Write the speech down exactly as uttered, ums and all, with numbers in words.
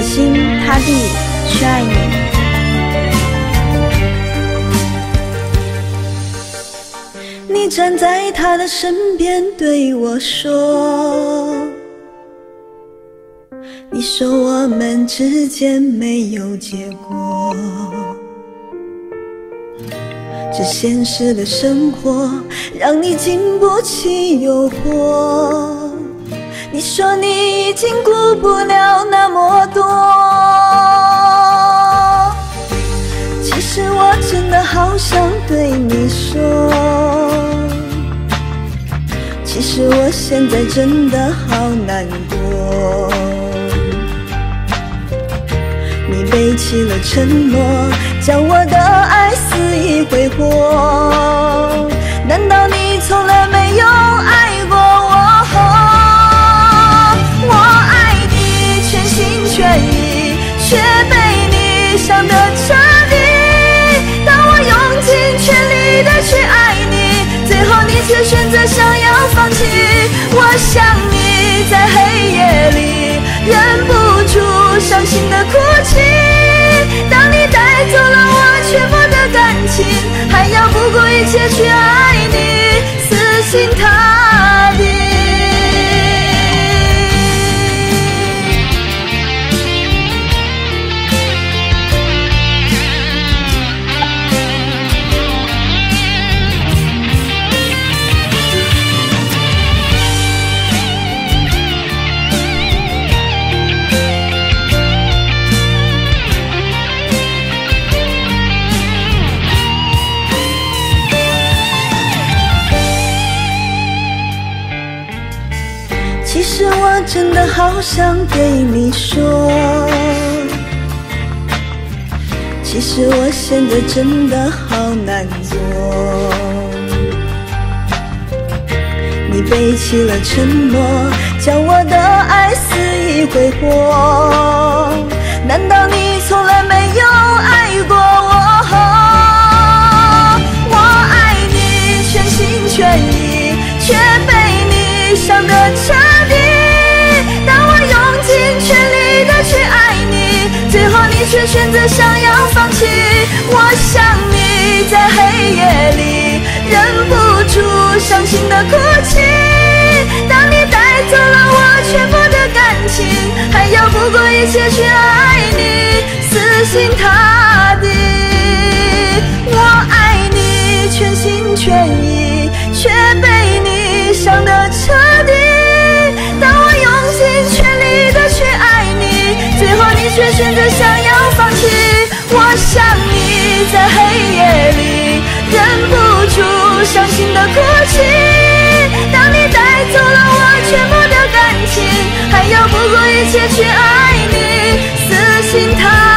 死心塌地去爱你。你站在他的身边对我说，你说我们之间没有结果，这现实的生活让你经不起诱惑，你说你已经顾不了那么多，其实我真的好想对你说，其实我现在真的好难过，你背弃了承诺，将我的爱肆意挥霍，难道你从来没有爱过我？我爱你全心全意，却被你伤得彻底，当我用尽全力的去爱你，最后你却选择想要放弃。我想你在黑夜里忍不住伤心的哭泣，当你带走了我全部的感情，还要不顾一切去爱你，死心塌地。其实我真的好想对你说，其实我现在真的好难过，你背弃了承诺，将我的爱肆意挥霍，难道你从来没有爱过我？我爱你全心全意，却被你伤得彻底，当我用尽全力的去爱你，最后你却选择想要放弃。我想你在黑夜里忍不住伤心的哭泣，当你带走了我全部的感情，还要不顾一切去爱你，死心塌地。我爱你全心全意，却被你伤得彻底，当我用尽全力的去爱你，最后你却选择想要放弃。我想你在黑夜里忍不住伤心的哭泣，当你带走了我全部的感情，还要不顾一切去爱你，死心塌地。